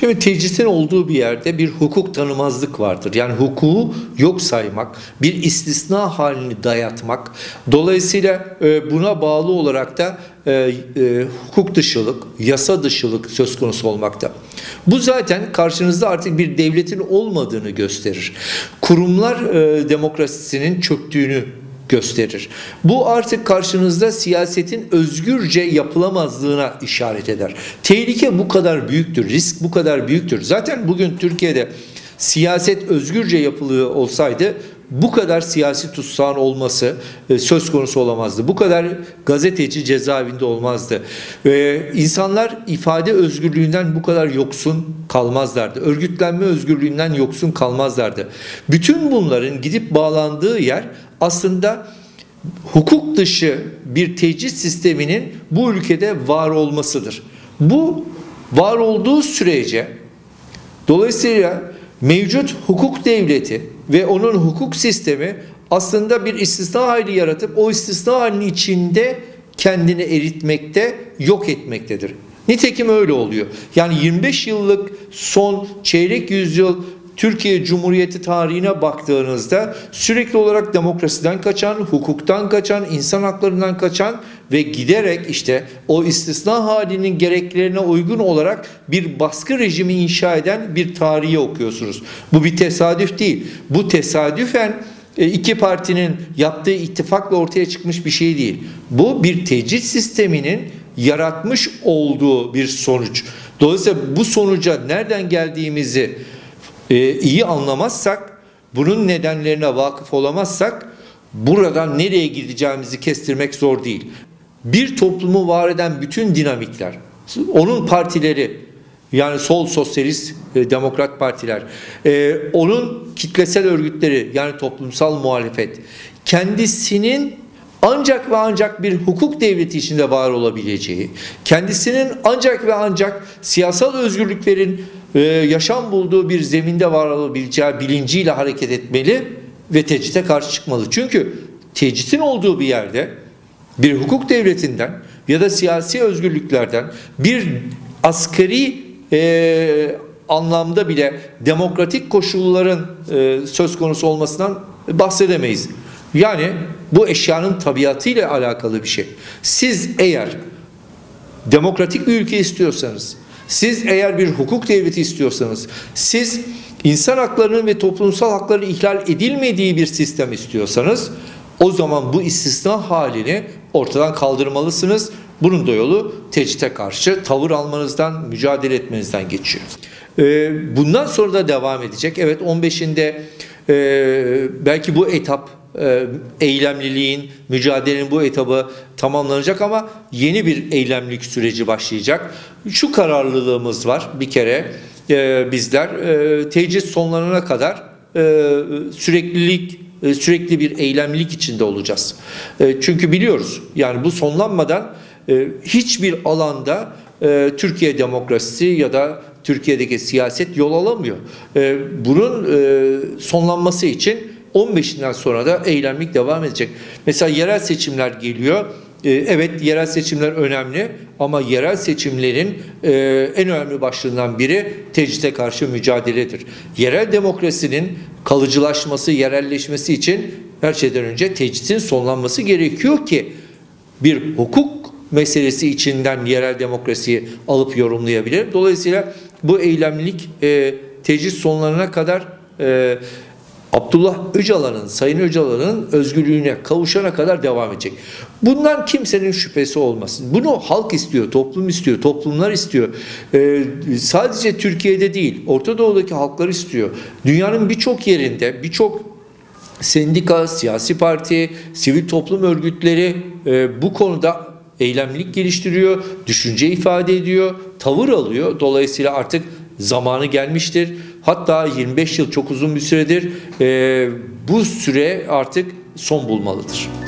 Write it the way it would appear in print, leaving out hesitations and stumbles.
Şimdi tecritin olduğu bir yerde bir hukuk tanımazlık vardır. Yani hukuku yok saymak, bir istisna halini dayatmak. Dolayısıyla buna bağlı olarak da hukuk dışılık, yasa dışılık söz konusu olmakta. Bu zaten karşınızda artık bir devletin olmadığını gösterir. Kurumlar demokrasisinin çöktüğünü gösterir. Bu artık karşınızda siyasetin özgürce yapılamazlığına işaret eder. Tehlike bu kadar büyüktür, risk bu kadar büyüktür. Zaten bugün Türkiye'de siyaset özgürce yapılıyor olsaydı bu kadar siyasi tutsağın olması söz konusu olamazdı. Bu kadar gazeteci cezaevinde olmazdı. İnsanlar ifade özgürlüğünden bu kadar yoksun kalmazlardı. Örgütlenme özgürlüğünden yoksun kalmazlardı. Bütün bunların gidip bağlandığı yer aslında hukuk dışı bir tecrit sisteminin bu ülkede var olmasıdır. Bu var olduğu sürece dolayısıyla mevcut hukuk devleti ve onun hukuk sistemi aslında bir istisna hali yaratıp o istisna halinin içinde kendini eritmekte, yok etmektedir. Nitekim öyle oluyor. Yani 25 yıllık son çeyrek yüzyıl Türkiye Cumhuriyeti tarihine baktığınızda sürekli olarak demokrasiden kaçan, hukuktan kaçan, insan haklarından kaçan ve giderek işte o istisna halinin gereklerine uygun olarak bir baskı rejimi inşa eden bir tarihi okuyorsunuz. Bu bir tesadüf değil. Bu tesadüfen iki partinin yaptığı ittifakla ortaya çıkmış bir şey değil. Bu bir tecrit sisteminin yaratmış olduğu bir sonuç. Dolayısıyla bu sonuca nereden geldiğimizi iyi anlamazsak, bunun nedenlerine vakıf olamazsak buradan nereye gideceğimizi kestirmek zor değil. Bir toplumu var eden bütün dinamikler, onun partileri yani sol sosyalist demokrat partiler, onun kitlesel örgütleri yani toplumsal muhalefet kendisinin ancak ve ancak bir hukuk devleti içinde var olabileceği, kendisinin ancak ve ancak siyasal özgürlüklerin yaşam bulduğu bir zeminde var olabileceği bilinciyle hareket etmeli ve tecrite karşı çıkmalı. Çünkü tecritin olduğu bir yerde bir hukuk devletinden ya da siyasi özgürlüklerden bir asgari anlamda bile demokratik koşulların söz konusu olmasından bahsedemeyiz. Yani bu eşyanın tabiatıyla alakalı bir şey. Siz eğer demokratik bir ülke istiyorsanız, siz eğer bir hukuk devleti istiyorsanız, siz insan haklarının ve toplumsal hakların ihlal edilmediği bir sistem istiyorsanız, o zaman bu istisna halini ortadan kaldırmalısınız. Bunun da yolu tecrite karşı tavır almanızdan, mücadele etmenizden geçiyor. Bundan sonra da devam edecek. Evet, 15'inde belki bu etap, eylemliliğin, mücadelenin bu etabı tamamlanacak ama yeni bir eylemlilik süreci başlayacak. Şu kararlılığımız var bir kere bizler tecrit sonlarına kadar sürekli bir eylemlilik içinde olacağız. Çünkü biliyoruz yani bu sonlanmadan hiçbir alanda Türkiye demokrasisi ya da Türkiye'deki siyaset yol alamıyor. Bunun sonlanması için 15'inden sonra da eylemlik devam edecek. Mesela yerel seçimler geliyor. Evet, yerel seçimler önemli ama yerel seçimlerin en önemli başlığından biri tecrite karşı mücadeledir. Yerel demokrasinin kalıcılaşması, yerelleşmesi için her şeyden önce tecritin sonlanması gerekiyor ki bir hukuk meselesi içinden yerel demokrasiyi alıp yorumlayabilir. Dolayısıyla bu eylemlilik tecrit sonlarına kadar Abdullah Öcalan'ın, Sayın Öcalan'ın özgürlüğüne kavuşana kadar devam edecek. Bundan kimsenin şüphesi olmasın. Bunu halk istiyor, toplum istiyor, toplumlar istiyor. Sadece Türkiye'de değil, Orta Doğu'daki halklar istiyor. Dünyanın birçok yerinde, birçok sendika, siyasi parti, sivil toplum örgütleri bu konuda eylemlilik geliştiriyor, düşünce ifade ediyor, tavır alıyor. Dolayısıyla artık zamanı gelmiştir. Hatta 25 yıl çok uzun bir süredir. Bu süre artık son bulmalıdır.